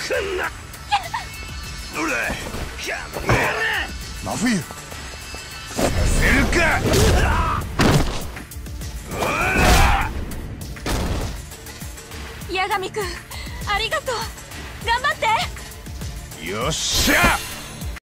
んな。どれ真冬させるか。 八神君、ありがとう。頑張って。 よっしゃ。